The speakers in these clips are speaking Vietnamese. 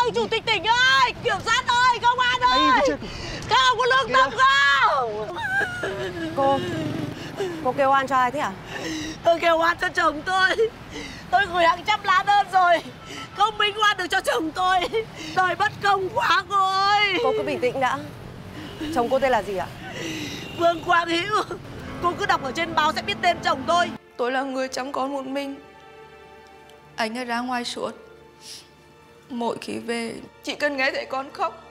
ơi, chủ tịch tỉnh ơi, kiểm sát ơi, công an ơi. Các ông có lương tâm không? Cô kêu oan cho ai thế à? Tôi kêu oan cho chồng tôi. Tôi gửi hàng trăm lá đơn rồi, không minh oan được cho chồng tôi. Đời bất công quá cô ơi. Cô cứ bình tĩnh đã. Chồng cô tên là gì ạ? Vương Quang Hữu. Cô cứ đọc ở trên báo sẽ biết tên chồng tôi. Tôi là người chăm con một mình. Anh ấy ra ngoài suốt. Mỗi khi về, chỉ cần nghe thấy con khóc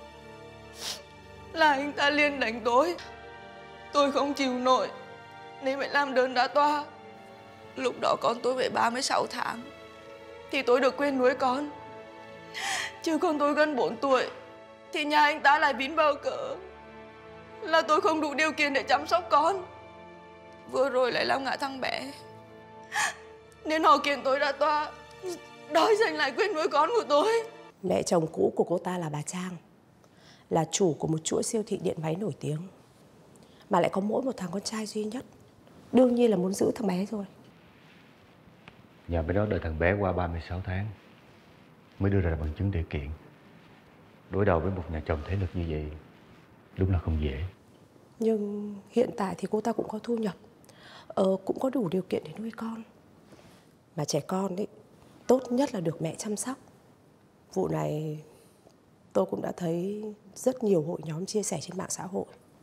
là anh ta liền đánh tôi. Tôi không chịu nổi nên phải làm đơn ra tòa. Lúc đó con tôi phải 36 tháng thì tôi được quyền nuôi con. Chứ con tôi gần 4 tuổi thì nhà anh ta lại vín vào cỡ là tôi không đủ điều kiện để chăm sóc con. Vừa rồi lại làm ngã thằng bé nên họ kiện tôi ra tòa đòi giành lại quyền nuôi con của tôi. Mẹ chồng cũ của cô ta là bà Trang, là chủ của một chuỗi siêu thị điện máy nổi tiếng, mà lại có mỗi một thằng con trai duy nhất. Đương nhiên là muốn giữ thằng bé rồi. Nhà bên đó đợi thằng bé qua 36 tháng mới đưa ra bằng chứng để kiện. Đối đầu với một nhà chồng thế lực như vậy đúng là không dễ. Nhưng hiện tại thì cô ta cũng có thu nhập, cũng có đủ điều kiện để nuôi con. Mà trẻ con ấy, tốt nhất là được mẹ chăm sóc. Vụ này tôi cũng đã thấy rất nhiều hội nhóm chia sẻ trên mạng xã hội.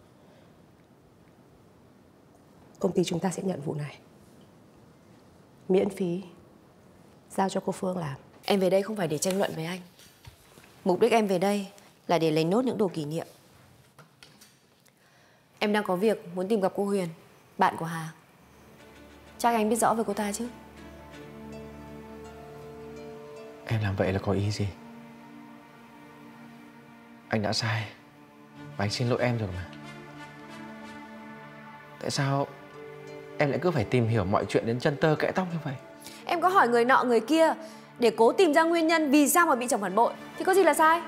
Công ty chúng ta sẽ nhận vụ này miễn phí, giao cho cô Phương làm. Em về đây không phải để tranh luận với anh. Mục đích em về đây là để lấy nốt những đồ kỷ niệm. Em đang có việc muốn tìm gặp cô Huyền, bạn của Hà. Chắc anh biết rõ về cô ta chứ? Em làm vậy là có ý gì? Anh đã sai và anh xin lỗi em rồi mà. Tại sao em lại cứ phải tìm hiểu mọi chuyện đến chân tơ kẽ tóc như vậy? Em có hỏi người nọ người kia để cố tìm ra nguyên nhân vì sao mà bị chồng phản bội thì có gì là sai?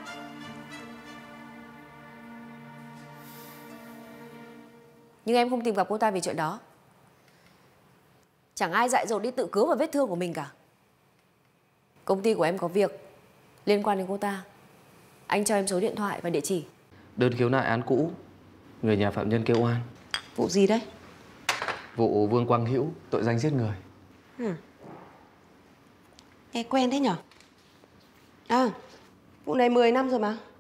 Nhưng em không tìm gặp cô ta vì chuyện đó. Chẳng ai dại dột đi tự cứu vào vết thương của mình cả. Công ty của em có việc liên quan đến cô ta. Anh cho em số điện thoại và địa chỉ. Đơn khiếu nại án cũ, người nhà phạm nhân kêu oan. Vụ gì đấy? Vụ Vương Quang Hữu, tội danh giết người. Nghe quen thế nhở? À, vụ này 10 năm rồi mà.